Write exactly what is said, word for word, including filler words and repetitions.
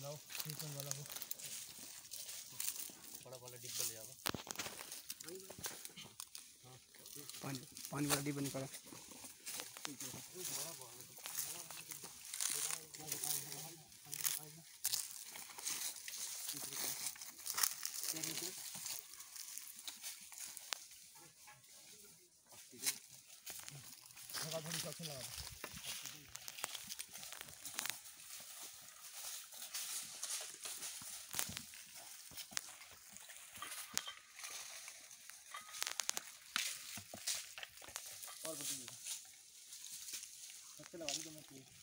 लाओ ट्रीटमेंट वाला हो, बड़ा वाला डिब्बा ले आओ। पानी पानी वाला डिब्बा निकाला। लगा थोड़ी सा लगा और बताइए, अच्छे लगा दी तो मैं